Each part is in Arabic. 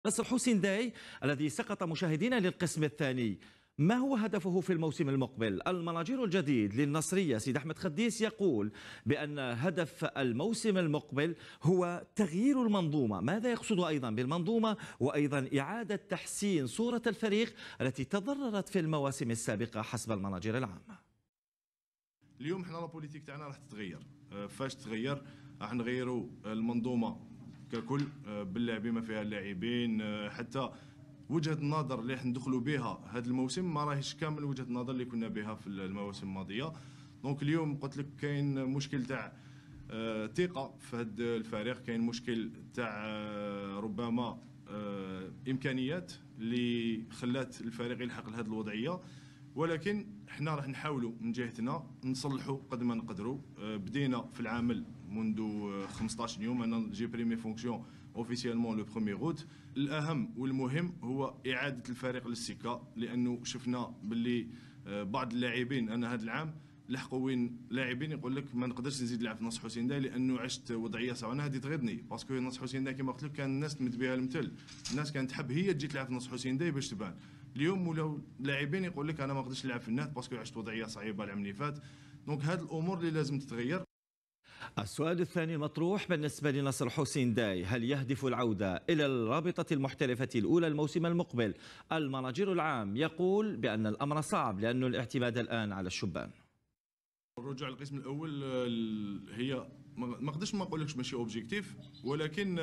نصر حسين داي الذي سقط مشاهدينا للقسم الثاني، ما هو هدفه في الموسم المقبل؟ المناجير الجديد للنصرية سيد أحمد خديس يقول بأن هدف الموسم المقبل هو تغيير المنظومة. ماذا يقصد أيضا بالمنظومة؟ وأيضا إعادة تحسين صورة الفريق التي تضررت في المواسم السابقة حسب المناجير العامة. اليوم حنا لابوليتيك تاعنا راح تتغير. فاش تغير؟ راح نغيروا المنظومه ككل باللاعبين ما فيها اللاعبين، حتى وجهه النظر اللي راح ندخلوا بها هذا الموسم ما راهيش كامل وجهه النظر اللي كنا بها في المواسم الماضيه. دونك اليوم قلت لك كاين مشكل تاع ثقه في هذا الفريق، كاين مشكل تاع ربما امكانيات اللي خلات الفريق يلحق لهذه الوضعيه، ولكن حنا راح نحاولوا من جهتنا نصلحوا قد ما نقدروا. بدينا في العمل منذ 15 يوم، انا جي بريمي فونكسيون اوفيسيالمون لو بروميير اوت. الاهم والمهم هو اعاده الفريق للسكه، لانه شفنا باللي بعض اللاعبين انا هذا العام لحقوا وين لاعبين يقول لك ما نقدرش نزيد نلعب في نصر حسين داي لانه عشت وضعيه صعبه. انا هذه تغيظني باسكو نصر حسين داي كما قلت لك كان الناس تمد بها المثل، الناس كانت تحب هي تجي تلعب في نصر حسين داي باش تبان. اليوم ولاو لاعبين يقول لك انا ما نقدرش نلعب في النهد باسكو عشت وضعيه صعيبه العام اللي فات. دونك هذه الامور اللي لازم تتغير. السؤال الثاني المطروح بالنسبة لنصر حسين داي، هل يهدف العودة إلى الرابطة المحترفة الأولى الموسم المقبل؟ المناجير العام يقول بأن الأمر صعب لأن الاعتماد الآن على الشبان. الرجوع للقسم الاول هي ما نقدرش ما نقولكش ماشي اوبجيكتيف، ولكن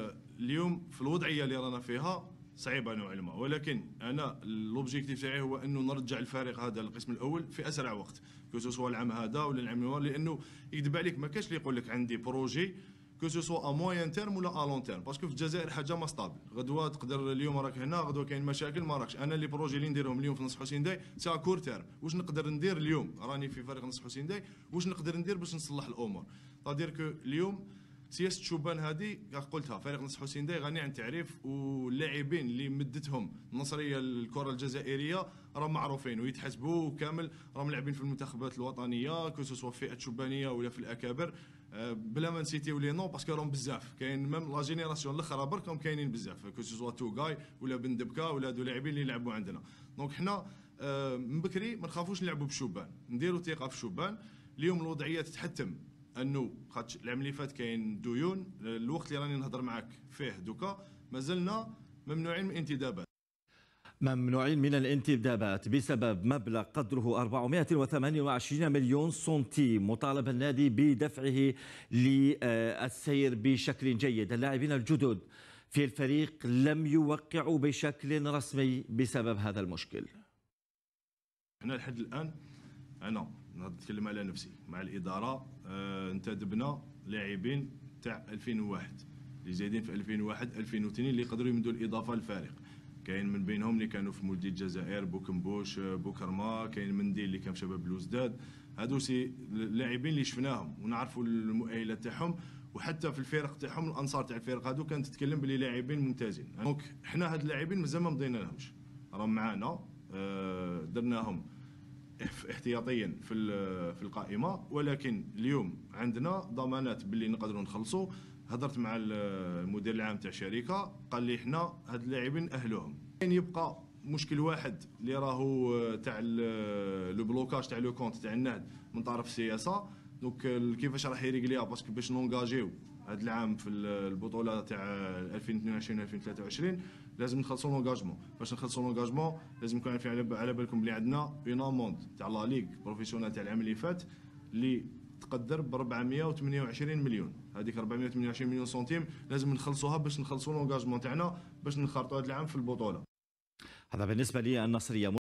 اليوم في الوضعيه اللي رانا فيها صعيبه نوعا ما، ولكن انا الاوبجيكتيف تاعي هو انه نرجع الفريق هذا للقسم الاول في اسرع وقت، كو سوسوا العام هذا ولا العام الماضي، لانه يكذب عليك ما كاش اللي يقول لك عندي بروجي كو سوسوا ا موين تيرم ولا ا لون تيرم، باسكو في الجزائر حاجه ما ستابل. غدوه تقدر اليوم راك هنا، غدوه كاين مشاكل ما راكش. انا لي بروجي اللي نديرهم اليوم في نصر حسين داي سا كور تيرم، واش نقدر ندير اليوم راني في فريق نصر حسين داي، واش نقدر ندير باش نصلح الامور. تادير كو اليوم سياسه الشبان هذه قلتها فريق نصر حسين داي غني عن تعريف، واللاعبين اللي مدتهم النصريه الكره الجزائريه راهم معروفين ويتحسبوا كامل، راهم لاعبين في المنتخبات الوطنيه كو سوسوا في فئه شبانيه ولا في الاكابر، بلا ما نسيتيو لي نو باسكو راهم بزاف. كاين ميم لا جينيراسيون الاخرى برك راهم كاينين بزاف كو سوسوا توغاي ولا بن دبكه ولا هادو لاعبين اللي يلعبوا عندنا. دونك حنا من بكري ما نخافوش نلعبوا بالشبان، نديروا ثقه في الشبان. اليوم الوضعيه تتحتم انه خاطش العام اللي فات كاين ديون، الوقت اللي راني نهضر معاك فيه دوكا مازلنا ممنوعين من الانتدابات. ممنوعين من الانتدابات بسبب مبلغ قدره 428 مليون سنتيم، مطالب النادي بدفعه للسير بشكل جيد. اللاعبين الجدد في الفريق لم يوقعوا بشكل رسمي بسبب هذا المشكل. احنا لحد الان انا نتكلم على نفسي مع الاداره، انتدبنا لاعبين تاع 2001 اللي زايدين في 2001 2002 اللي يقدروا يمدوا الاضافه للفريق. كاين من بينهم اللي كانوا في مولدية الجزائر بوكمبوش بوكرما، كاين منديل اللي كان في شباب بلوزداد. هادو سي اللاعبين اللي شفناهم ونعرفوا المؤهلات تاعهم، وحتى في الفرق تاعهم الانصار تاع الفرق هادو كانت تتكلم بلي لاعبين ممتازين. دونك حنا هاد اللاعبين مازال ما مضينا لهمش، راهم معانا، درناهم احتياطيا في القائمه، ولكن اليوم عندنا ضمانات باللي نقدروا نخلصوا. هضرت مع المدير العام تاع الشركه قال لي حنا هاد اللاعبين اهلوهم. كاين يبقى مشكل واحد اللي راهو تاع لو بلوكاج تاع لو كونت تاع النهد من طرف السياسه. دونك كيفاش راح يريغليها باسكو باش نونجاجيو هذا العام في البطوله تاع 2022 2023 لازم نخلصوا لونجاجمون. باش نخلصوا لونجاجمون لازم نكون عارفين على بالكم بلي عندنا اون اموند تاع لا ليغ بروفيسيونال تاع العام اللي فات اللي تقدر ب 428 مليون. هذيك 428 مليون سنتيم لازم نخلصوها باش نخلصوا لونجاجمون تاعنا باش نخرطوا هذا العام في البطوله. هذا بالنسبه للنصريه.